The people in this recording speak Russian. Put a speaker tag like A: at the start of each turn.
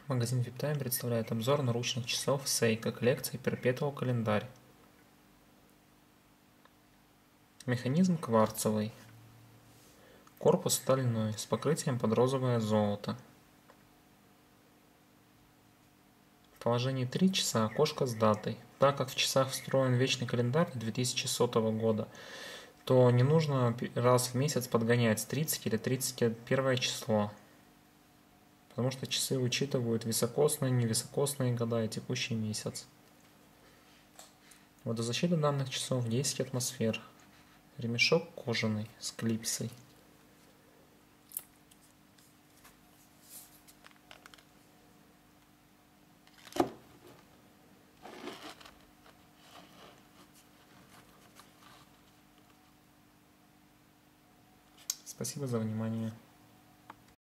A: Магазин VIPTime представляет обзор наручных часов Seiko коллекции Perpetual календарь. Механизм кварцевый. Корпус стальной с покрытием под розовое золото. В положении 3 часа окошко с датой. Так как в часах встроен вечный календарь 2100 года, то не нужно раз в месяц подгонять 30 или 31 число. Потому что часы учитывают високосные, невисокосные года и текущий месяц. Водозащита данных часов 10 атмосфер. Ремешок кожаный с клипсой. Спасибо за внимание.